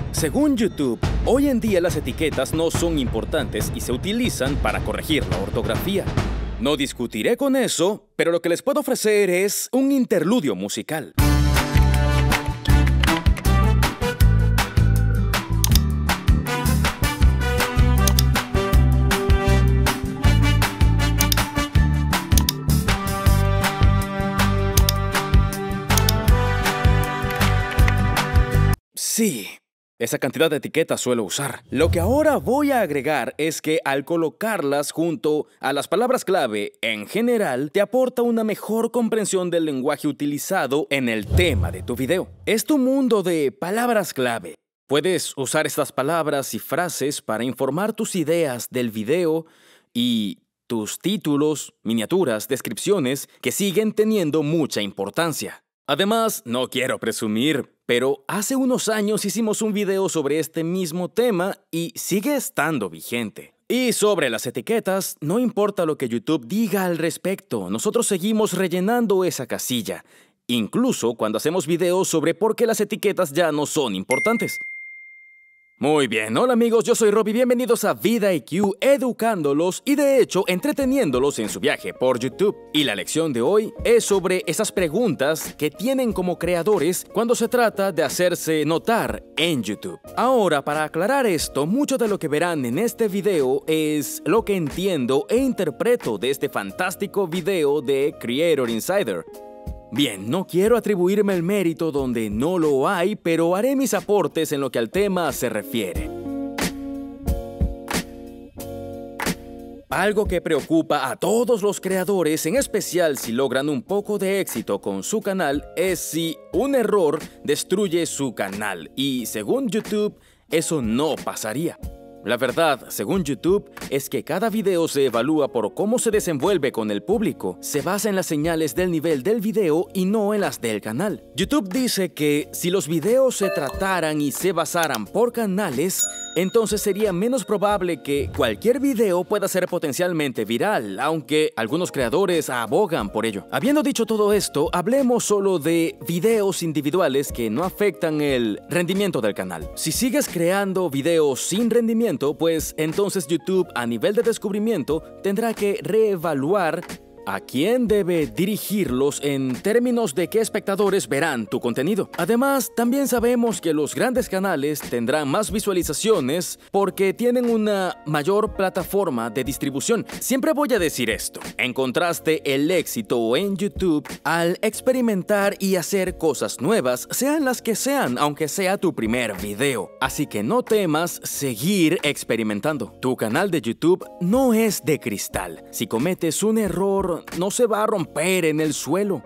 Según YouTube, hoy en día las etiquetas no son importantes y se utilizan para corregir la ortografía. No discutiré con eso, pero lo que les puedo ofrecer es un interludio musical. Sí, esa cantidad de etiquetas suelo usar. Lo que ahora voy a agregar es que al colocarlas junto a las palabras clave en general, te aporta una mejor comprensión del lenguaje utilizado en el tema de tu video. Es tu mundo de palabras clave. Puedes usar estas palabras y frases para informar tus ideas del video y tus títulos, miniaturas, descripciones que siguen teniendo mucha importancia. Además, no quiero presumir, pero hace unos años hicimos un video sobre este mismo tema y sigue estando vigente. Y sobre las etiquetas, no importa lo que YouTube diga al respecto, nosotros seguimos rellenando esa casilla, incluso cuando hacemos videos sobre por qué las etiquetas ya no son importantes. Muy bien, hola amigos, yo soy Rob y bienvenidos a VidaIQ, educándolos y de hecho entreteniéndolos en su viaje por YouTube. Y la lección de hoy es sobre esas preguntas que tienen como creadores cuando se trata de hacerse notar en YouTube. Ahora, para aclarar esto, mucho de lo que verán en este video es lo que entiendo e interpreto de este fantástico video de Creator Insider. Bien, no quiero atribuirme el mérito donde no lo hay, pero haré mis aportes en lo que al tema se refiere. Algo que preocupa a todos los creadores, en especial si logran un poco de éxito con su canal, es si un error destruye su canal, y según YouTube, eso no pasaría. La verdad, según YouTube, es que cada video se evalúa por cómo se desenvuelve con el público. Se basa en las señales del nivel del video y no en las del canal. YouTube dice que si los videos se trataran y se basaran por canales, entonces sería menos probable que cualquier video pueda ser potencialmente viral, aunque algunos creadores abogan por ello. Habiendo dicho todo esto, hablemos solo de videos individuales que no afectan el rendimiento del canal. Si sigues creando videos sin rendimiento, pues entonces YouTube a nivel de descubrimiento tendrá que reevaluar a quién debe dirigirlos en términos de qué espectadores verán tu contenido. Además, también sabemos que los grandes canales tendrán más visualizaciones porque tienen una mayor plataforma de distribución. Siempre voy a decir esto. Encontraste el éxito en YouTube al experimentar y hacer cosas nuevas, sean las que sean, aunque sea tu primer video. Así que no temas seguir experimentando. Tu canal de YouTube no es de cristal. Si cometes un error, no se va a romper en el suelo.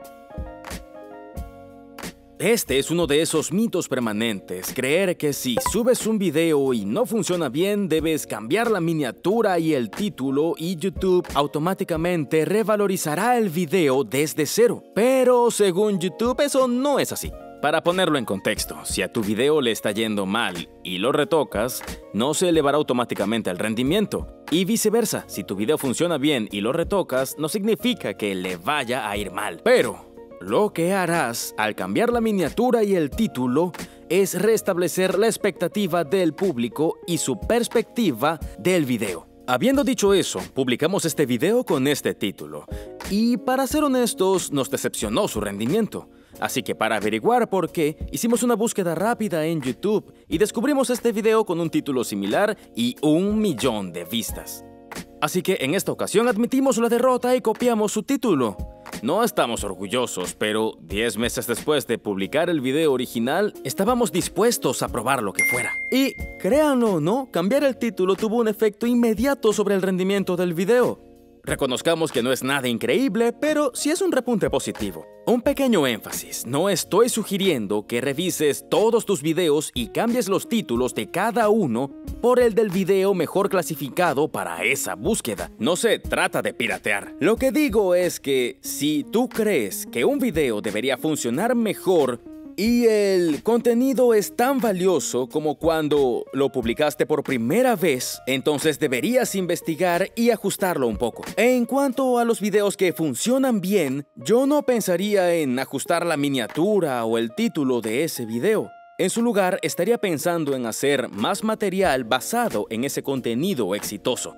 Este es uno de esos mitos permanentes, creer que si subes un video y no funciona bien, debes cambiar la miniatura y el título y YouTube automáticamente revalorizará el video desde cero. Pero según YouTube eso no es así. Para ponerlo en contexto, si a tu video le está yendo mal y lo retocas, no se elevará automáticamente el rendimiento. Y viceversa, si tu video funciona bien y lo retocas, no significa que le vaya a ir mal. Pero lo que harás al cambiar la miniatura y el título es restablecer la expectativa del público y su perspectiva del video. Habiendo dicho eso, publicamos este video con este título. Y para ser honestos, nos decepcionó su rendimiento. Así que para averiguar por qué, hicimos una búsqueda rápida en YouTube y descubrimos este video con un título similar y 1 millón de vistas. Así que en esta ocasión admitimos la derrota y copiamos su título. No estamos orgullosos, pero 10 meses después de publicar el video original, estábamos dispuestos a probar lo que fuera. Y, créanlo o no, cambiar el título tuvo un efecto inmediato sobre el rendimiento del video. Reconozcamos que no es nada increíble, pero sí es un repunte positivo. Un pequeño énfasis, no estoy sugiriendo que revises todos tus videos y cambies los títulos de cada uno por el del video mejor clasificado para esa búsqueda. No se trata de piratear. Lo que digo es que si tú crees que un video debería funcionar mejor y el contenido es tan valioso como cuando lo publicaste por primera vez, entonces deberías investigar y ajustarlo un poco. En cuanto a los videos que funcionan bien, yo no pensaría en ajustar la miniatura o el título de ese video. En su lugar, estaría pensando en hacer más material basado en ese contenido exitoso.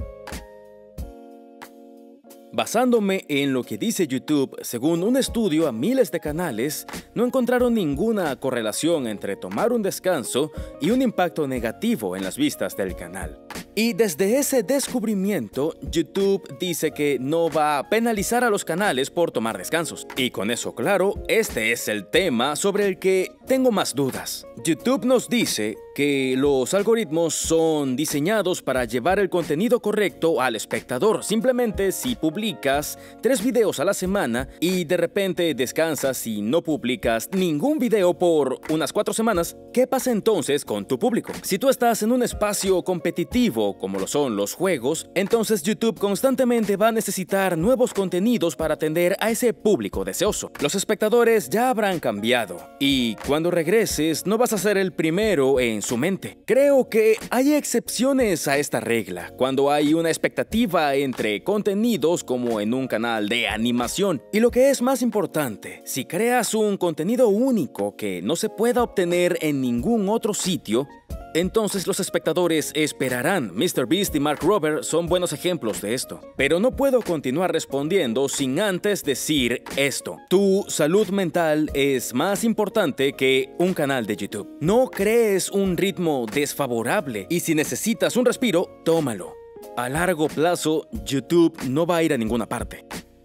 Basándome en lo que dice YouTube, según un estudio a miles de canales, no encontraron ninguna correlación entre tomar un descanso y un impacto negativo en las vistas del canal. Y desde ese descubrimiento, YouTube dice que no va a penalizar a los canales por tomar descansos. Y con eso claro, este es el tema sobre el que tengo más dudas. YouTube nos dice que los algoritmos son diseñados para llevar el contenido correcto al espectador. Simplemente si publicas 3 videos a la semana y de repente descansas y no publicas ningún video por unas 4 semanas, ¿qué pasa entonces con tu público? Si tú estás en un espacio competitivo como lo son los juegos, entonces YouTube constantemente va a necesitar nuevos contenidos para atender a ese público deseoso. Los espectadores ya habrán cambiado y cuando regreses no vas a ser el primero en su mente. Creo que hay excepciones a esta regla, cuando hay una expectativa entre contenidos como en un canal de animación. Y lo que es más importante, si creas un contenido único que no se pueda obtener en ningún otro sitio, entonces los espectadores esperarán. MrBeast y Mark Rober son buenos ejemplos de esto. Pero no puedo continuar respondiendo sin antes decir esto. Tu salud mental es más importante que un canal de YouTube. No crees un ritmo desfavorable y si necesitas un respiro, tómalo. A largo plazo, YouTube no va a ir a ninguna parte.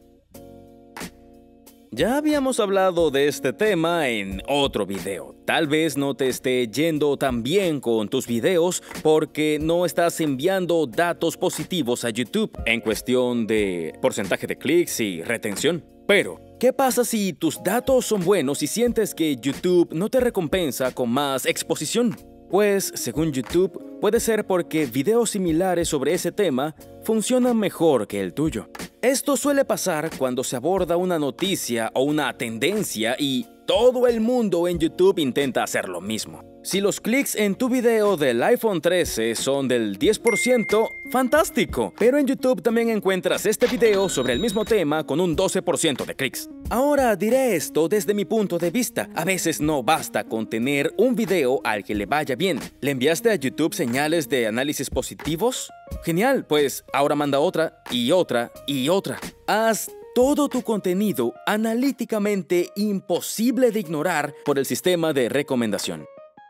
Ya habíamos hablado de este tema en otro video. Tal vez no te esté yendo tan bien con tus videos porque no estás enviando datos positivos a YouTube en cuestión de porcentaje de clics y retención. Pero, ¿qué pasa si tus datos son buenos y sientes que YouTube no te recompensa con más exposición? Pues, según YouTube, puede ser porque videos similares sobre ese tema funcionan mejor que el tuyo. Esto suele pasar cuando se aborda una noticia o una tendencia y todo el mundo en YouTube intenta hacer lo mismo. Si los clics en tu video del iPhone 13 son del 10%, ¡fantástico! Pero en YouTube también encuentras este video sobre el mismo tema con un 12% de clics. Ahora diré esto desde mi punto de vista. A veces no basta con tener un video al que le vaya bien. ¿Le enviaste a YouTube señales de análisis positivos? Genial, pues ahora manda otra y otra y otra. Haz todo tu contenido analíticamente imposible de ignorar por el sistema de recomendación.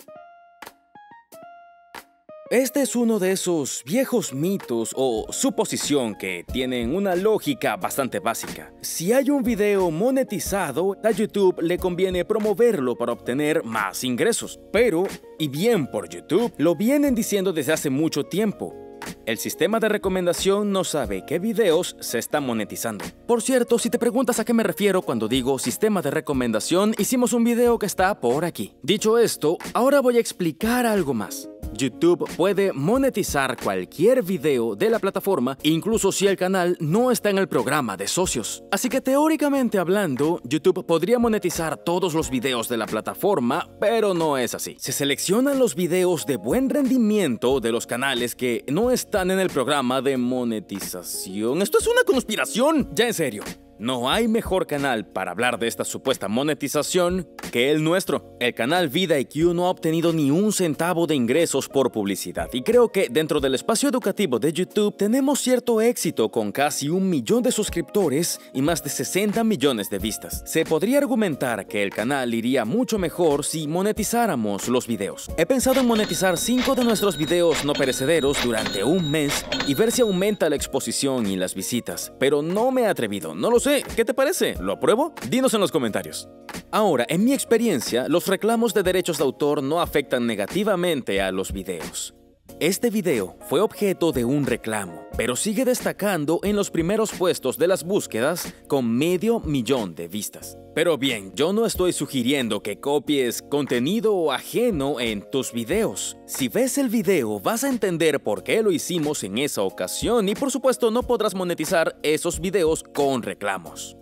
Este es uno de esos viejos mitos o suposición que tienen una lógica bastante básica. Si hay un video monetizado, a YouTube le conviene promoverlo para obtener más ingresos. Pero, y bien por YouTube, lo vienen diciendo desde hace mucho tiempo. El sistema de recomendación no sabe qué videos se están monetizando. Por cierto, si te preguntas a qué me refiero cuando digo sistema de recomendación, hicimos un video que está por aquí. Dicho esto, ahora voy a explicar algo más. YouTube puede monetizar cualquier video de la plataforma, incluso si el canal no está en el programa de socios. Así que teóricamente hablando, YouTube podría monetizar todos los videos de la plataforma, pero no es así. Se seleccionan los videos de buen rendimiento de los canales que no están en el programa de monetización. ¡Esto es una conspiración! Ya en serio. No hay mejor canal para hablar de esta supuesta monetización que el nuestro. El canal VidaIQ no ha obtenido ni un centavo de ingresos por publicidad y creo que dentro del espacio educativo de YouTube tenemos cierto éxito con casi 1 millón de suscriptores y más de 60 millones de vistas. Se podría argumentar que el canal iría mucho mejor si monetizáramos los videos. He pensado en monetizar 5 de nuestros videos no perecederos durante un mes y ver si aumenta la exposición y las visitas, pero no me he atrevido, no lo sé. ¿Qué te parece? ¿Lo apruebo? Dinos en los comentarios. Ahora, en mi experiencia, los reclamos de derechos de autor no afectan negativamente a los videos. Este video fue objeto de un reclamo, pero sigue destacando en los primeros puestos de las búsquedas con 500,000 de vistas. Pero bien, yo no estoy sugiriendo que copies contenido ajeno en tus videos. Si ves el video, vas a entender por qué lo hicimos en esa ocasión y por supuesto no podrás monetizar esos videos con reclamos.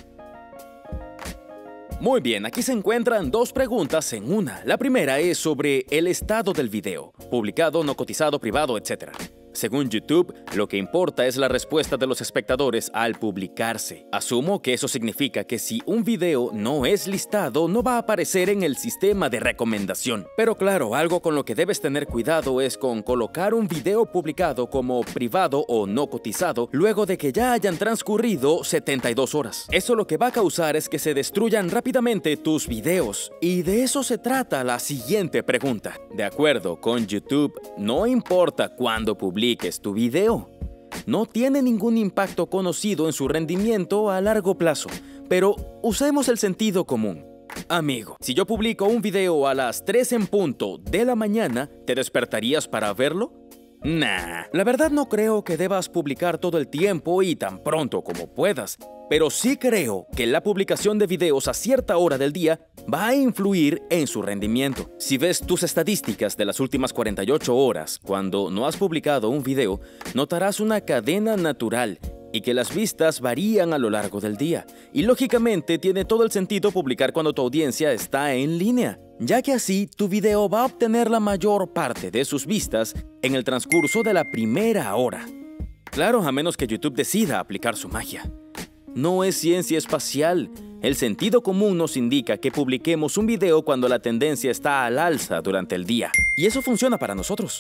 Muy bien, aquí se encuentran 2 preguntas en una. La primera es sobre el estado del video, publicado, no cotizado, privado, etc. Según YouTube, lo que importa es la respuesta de los espectadores al publicarse. Asumo que eso significa que si un video no es listado, no va a aparecer en el sistema de recomendación. Pero claro, algo con lo que debes tener cuidado es con colocar un video publicado como privado o no cotizado luego de que ya hayan transcurrido 72 horas. Eso lo que va a causar es que se destruyan rápidamente tus videos. Y de eso se trata la siguiente pregunta. De acuerdo con YouTube, no importa cuándo publiques tu video. No tiene ningún impacto conocido en su rendimiento a largo plazo, pero usemos el sentido común. Amigo, si yo publico un video a las 3 en punto de la mañana, ¿te despertarías para verlo? Nah, la verdad no creo que debas publicar todo el tiempo y tan pronto como puedas, pero sí creo que la publicación de videos a cierta hora del día va a influir en su rendimiento. Si ves tus estadísticas de las últimas 48 horas cuando no has publicado un video, notarás una cadena natural y que las vistas varían a lo largo del día. Y lógicamente tiene todo el sentido publicar cuando tu audiencia está en línea, ya que así tu video va a obtener la mayor parte de sus vistas en el transcurso de la primera hora. Claro, a menos que YouTube decida aplicar su magia. No es ciencia espacial. El sentido común nos indica que publiquemos un video cuando la tendencia está al alza durante el día. Y eso funciona para nosotros.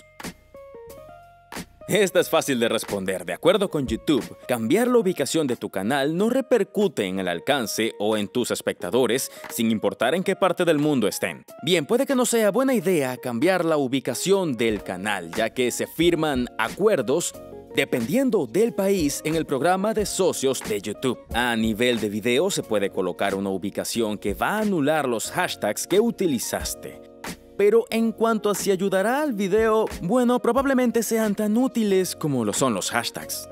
Esta es fácil de responder. De acuerdo con YouTube, cambiar la ubicación de tu canal no repercute en el alcance o en tus espectadores, sin importar en qué parte del mundo estén. Bien, puede que no sea buena idea cambiar la ubicación del canal, ya que se firman acuerdos dependiendo del país en el programa de socios de YouTube. A nivel de video se puede colocar una ubicación que va a anular los hashtags que utilizaste. Pero en cuanto a si ayudará al video, bueno, probablemente sean tan útiles como lo son los hashtags.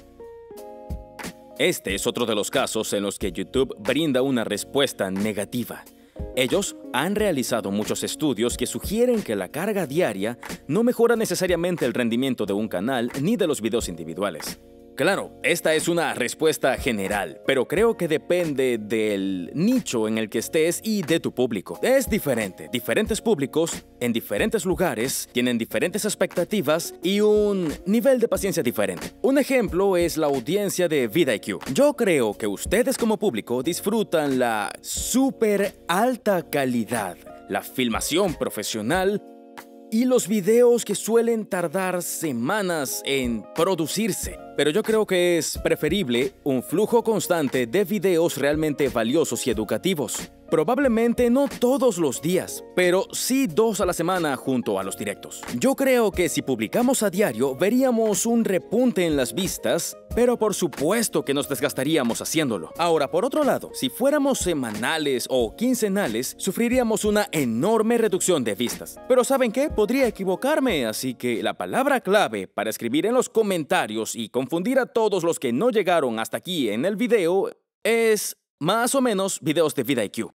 Este es otro de los casos en los que YouTube brinda una respuesta negativa. Ellos han realizado muchos estudios que sugieren que la carga diaria no mejora necesariamente el rendimiento de un canal ni de los videos individuales. Claro, esta es una respuesta general, pero creo que depende del nicho en el que estés y de tu público. Es diferente. Diferentes públicos, en diferentes lugares, tienen diferentes expectativas y un nivel de paciencia diferente. Un ejemplo es la audiencia de vidIQ. Yo creo que ustedes como público disfrutan la súper alta calidad, la filmación profesional y los videos que suelen tardar semanas en producirse. Pero yo creo que es preferible un flujo constante de videos realmente valiosos y educativos. Probablemente no todos los días, pero sí 2 a la semana junto a los directos. Yo creo que si publicamos a diario, veríamos un repunte en las vistas, pero por supuesto que nos desgastaríamos haciéndolo. Ahora, por otro lado, si fuéramos semanales o quincenales, sufriríamos una enorme reducción de vistas. Pero ¿saben qué? Podría equivocarme, así que la palabra clave para escribir en los comentarios y confundir a todos los que no llegaron hasta aquí en el video es más o menos videos de vidIQ.